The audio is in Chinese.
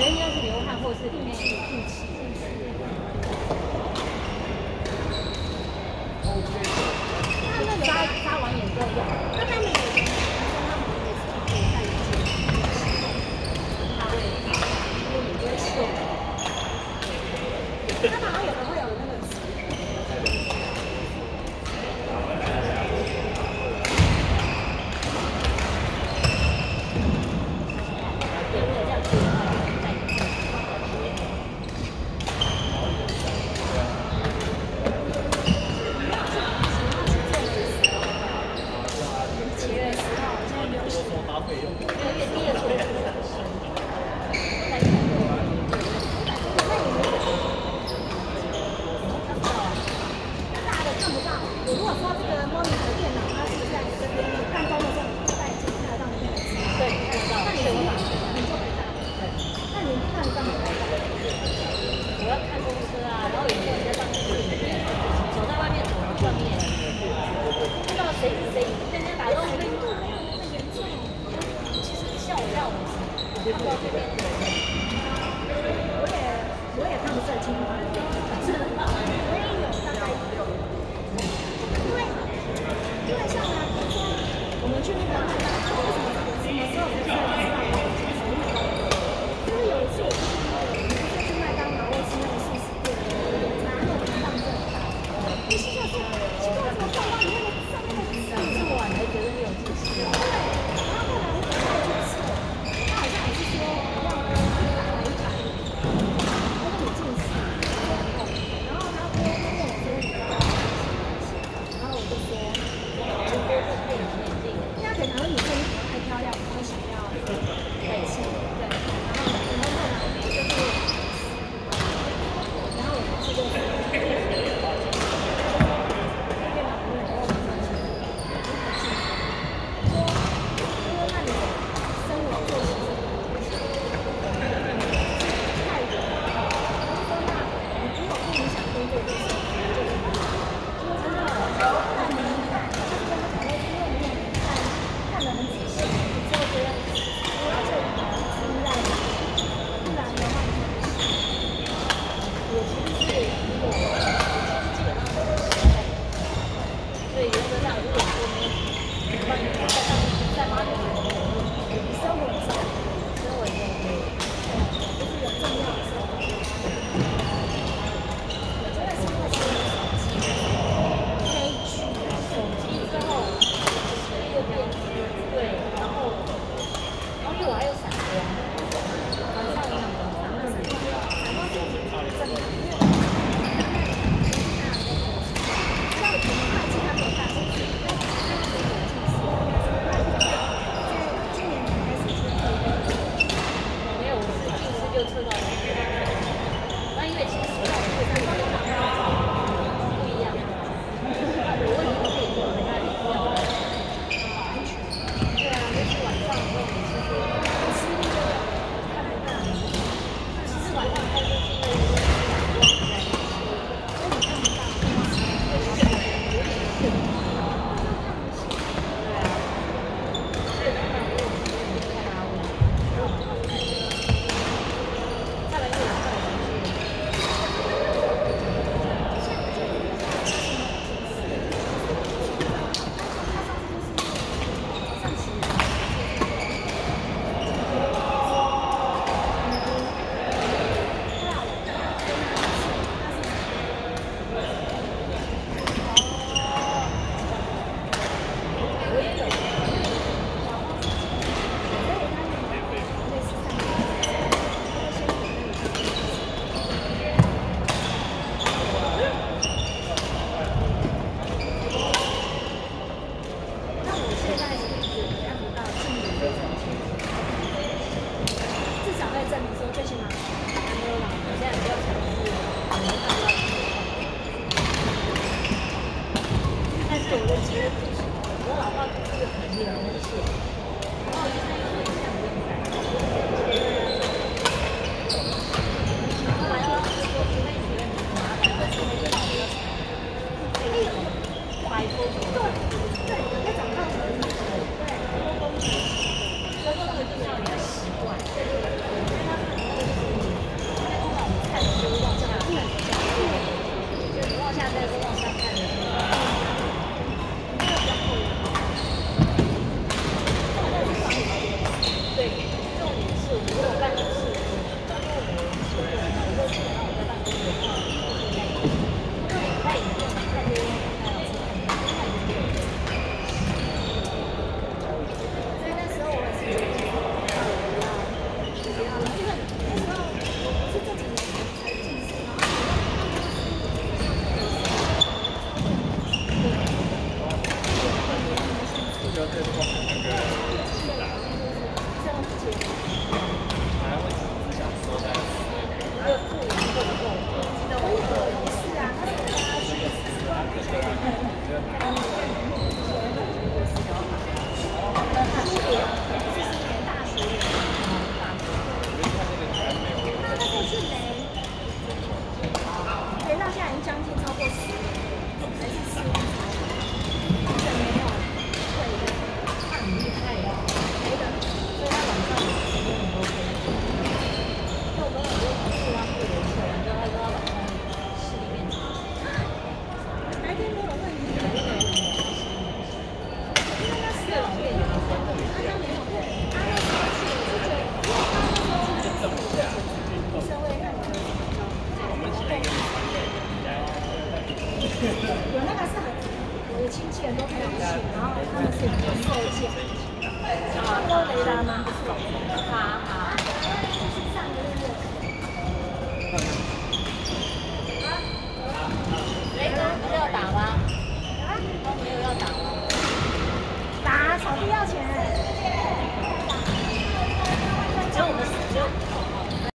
得应该是流汗，或者是里面吐气。那那扎完眼之后要，那他们有男生他们也是可以戴眼镜，他会因为你就会秀。他们好像有的会有那个。 如果说这个摸你的电脑，它是在这边办公的时候，你戴眼镜看得到那边的字，对，看得到。那你就可以戴。对，那你看干嘛戴？我要看公司啊，然后有时候你在办公室里面，走在外面走到外面，不知道谁跟人家打招呼，没有那么严重。其实像我这样，我看不到这边的人，我也看不是很清楚，真的，我也有大概有。 因为像呢，比如说我们去那个麦当劳。